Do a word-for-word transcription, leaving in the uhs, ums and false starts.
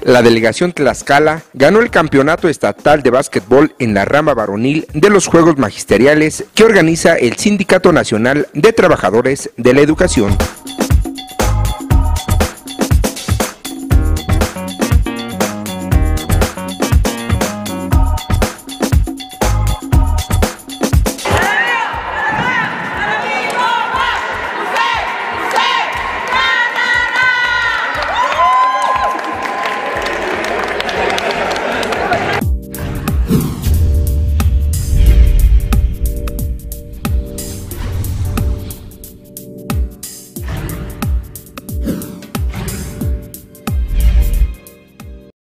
La Delegación Tlaxcala ganó el Campeonato Estatal de Básquetbol en la rama varonil de los Juegos Magisteriales que organiza el Sindicato Nacional de Trabajadores de la Educación.